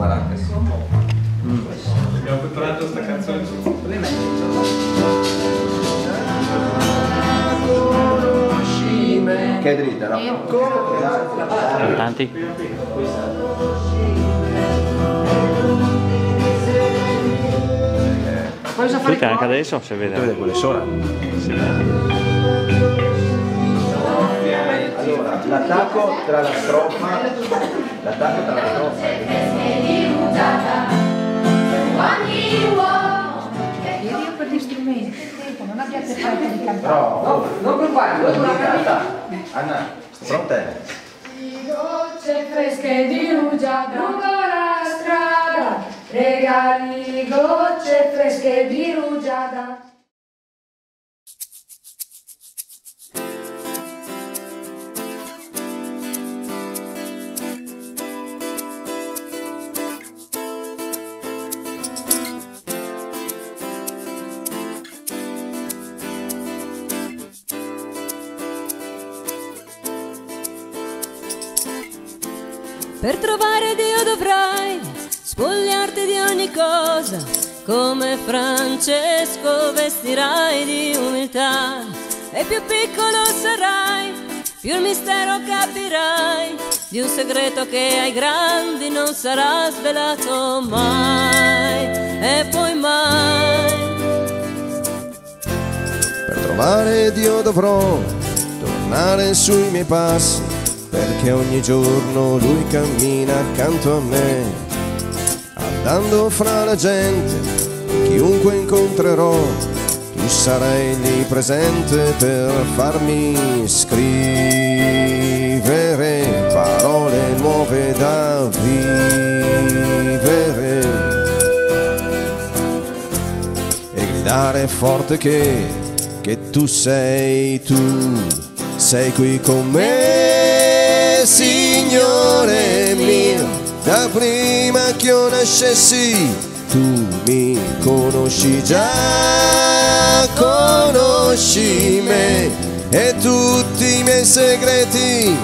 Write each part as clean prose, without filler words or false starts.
anche sì. Abbiamo preparato sta canzone su. Che è dritta, no? Tanti? Tutte anche adesso si vede. Vede quelle sola. Si vede. Allora, l'attacco tra la strofa Io per gli strumenti, non abbiate fretta di cantare. però non preoccupare, Anna, pronta? Gocce fresche di rugiada lungo la strada, regali gocce fresche di rugiada. Per trovare Dio dovrai spogliarti di ogni cosa, come Francesco vestirai di umiltà, e più piccolo sarai, più il mistero capirai di un segreto che ai grandi non sarà svelato mai, e poi mai. Per trovare Dio dovrò tornare sui miei passi, perché ogni giorno Lui cammina accanto a me, andando fra la gente, chiunque incontrerò, tu sarai lì presente per farmi scrivere parole nuove da vivere e gridare forte che tu sei qui con me, Signore mio, da prima che io nascessi tu mi conosci già, conosci me e tutti i miei segreti.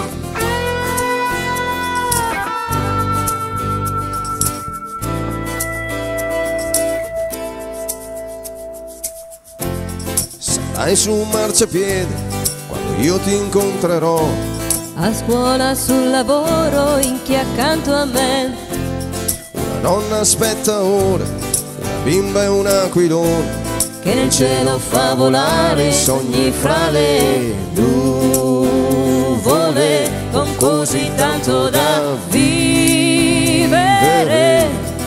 Sarai su un marciapiede quando io ti incontrerò, A scuola, sul lavoro, in chi è accanto a me. una donna aspetta ora, una bimba e un aquilone, Che nel cielo fa volare i sogni fra le nuvole, con così tanto da vivere.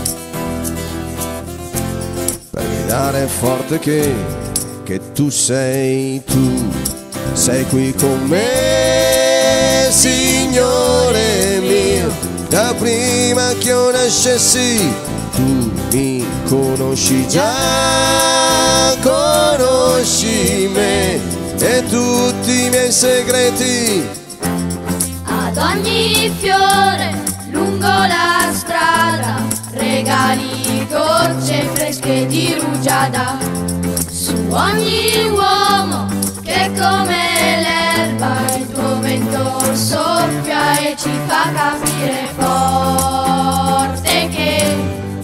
per gridare forte che tu sei qui con me, Signore mio, da prima che io nascessi tu mi conosci già, conosci me e tutti i miei segreti. Ad ogni fiore lungo la strada, regali gocce fresche di rugiada. Su ogni uomo che come l'erba il tuo vento soffia e ci fa capire forte che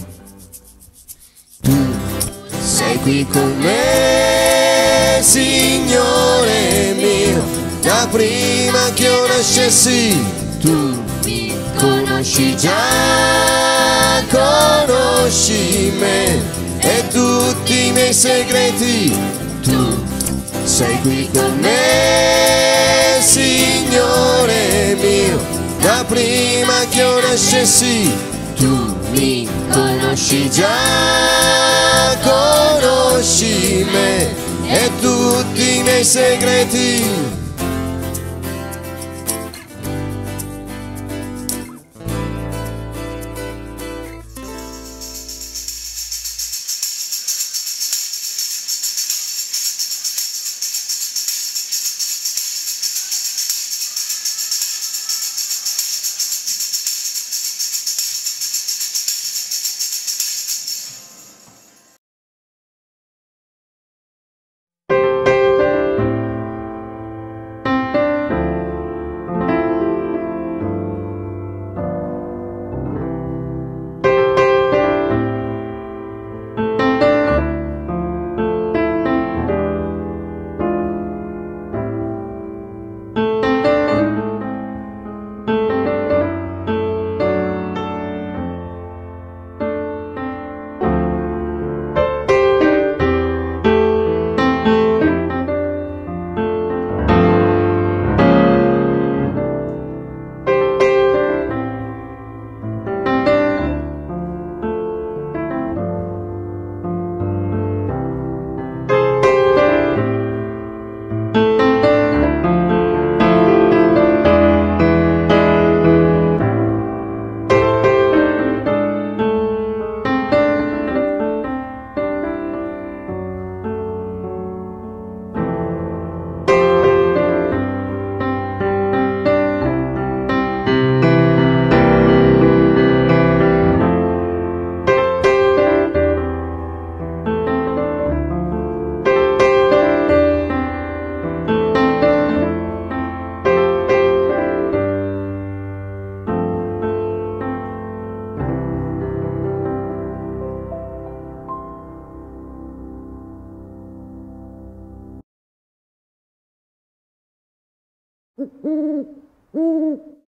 Sei qui con me, Signore mio, da prima che io nascessi tu mi conosci già, conosci me e tutti i miei segreti. Tu sei qui con me, Signore mio, da prima che io nascessi tu mi conosci già, conosci me e tutti i miei segreti.